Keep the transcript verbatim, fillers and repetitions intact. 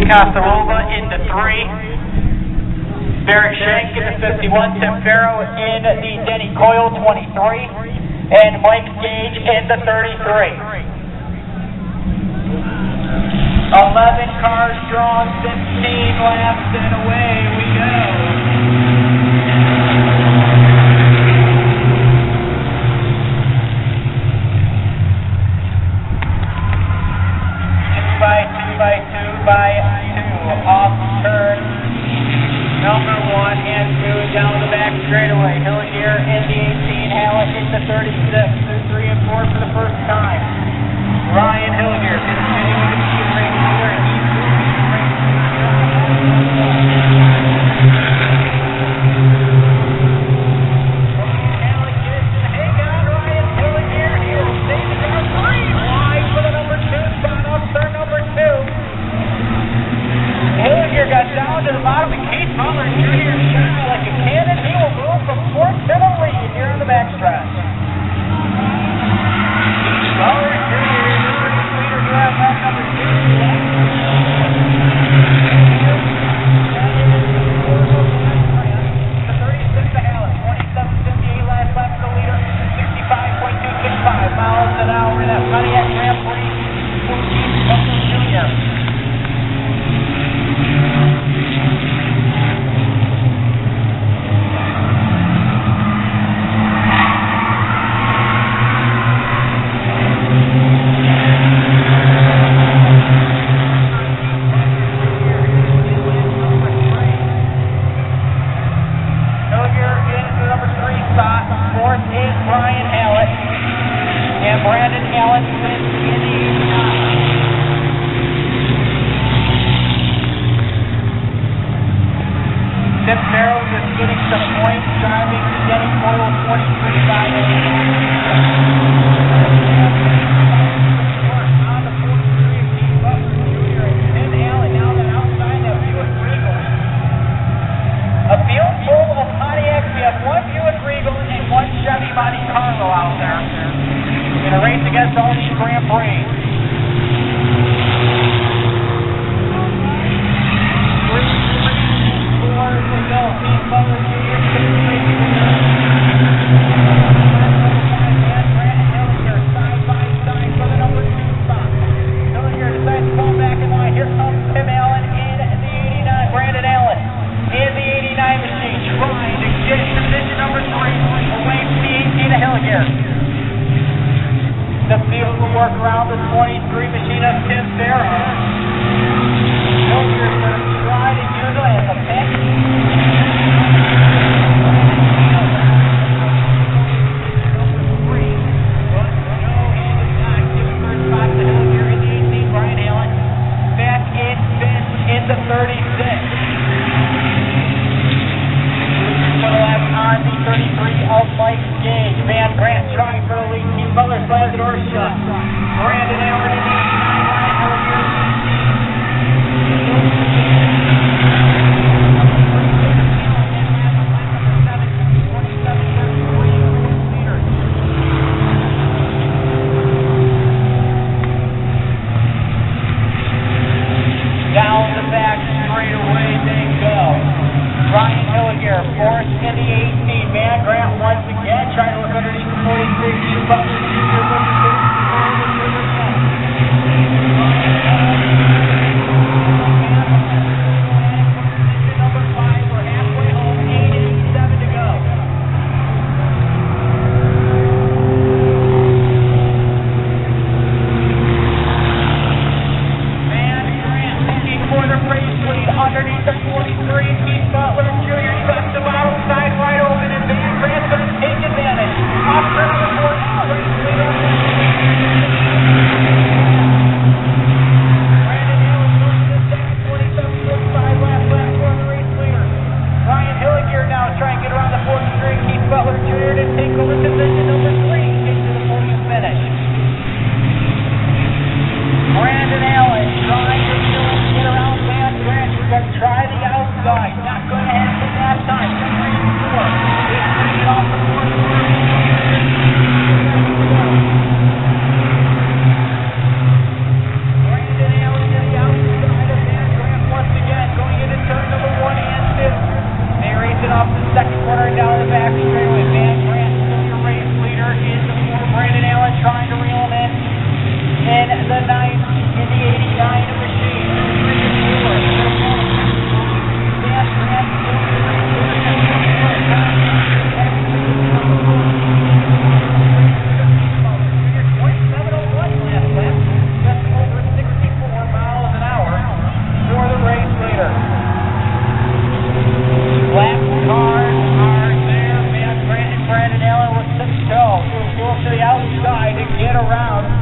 Costalova into three. Barrett Shank in the fifty-one. Tim Farrow in the Denny Coyle twenty-three. And Mike Gage in the thirty-three. eleven cars drawn, fifteen laps, and away we go. Two by two by two by two. Off turn number one and two down the back straightaway. Hilliger in the eighteen, Hallett in the thirty-six. Through three and four for the first time. Ryan Hilliger continuing to be a race leader. He's moving race Hallett gets to hang on. Ryan Hilliger here. Saving our three. Wide for the number two spot off turn number two. Hilliger got down to the bottom of Keith Butler. Junior shot like a cannon. He will move from fourth to the lead here on the backstretch. Butler Junior is the first leader who has lap number two. The thirty-six to Hallett, twenty-seven fifty-eight last lap for the leader, sixty-five point two six five miles an hour in that Pontiac Grand Prix. fourteen Butler Junior Tim Farrow is getting some points, driving the Denny Coyle twenty-three by eight. On the forty-three of Keith Butler Junior and Tim Allen now that outside that Buick Regal. A field full of Pontiacs. We have one Buick Regal and one Chevy Monte Carlo out there in a race against all these Grand Prix. Butler Junior Brandon Hilliger side by side for the number two spot. Hilliger decides to fall back in line. Here comes Tim Allen in the eighty-nine. Brandon Allen in the eighty-nine machine trying to get to position number three away from the eighteen of Hilliger. The field will work around the twenty-three machine of Tim Farrow. Hilliger's going to try to use it as a pick. The thirty-six. Put a lap on the thirty-three of Mike Gage. Van Grant trying for the lead. Keith Butler slams the door shut. Brandon Allen in the eighty-nine. Ryan Hilliger. Down the back straight away they go. Ryan Hilliger, fourth in the eighteen. Van Grant once again trying to look underneath the forty-three. Keith Butler Junior looking for the get around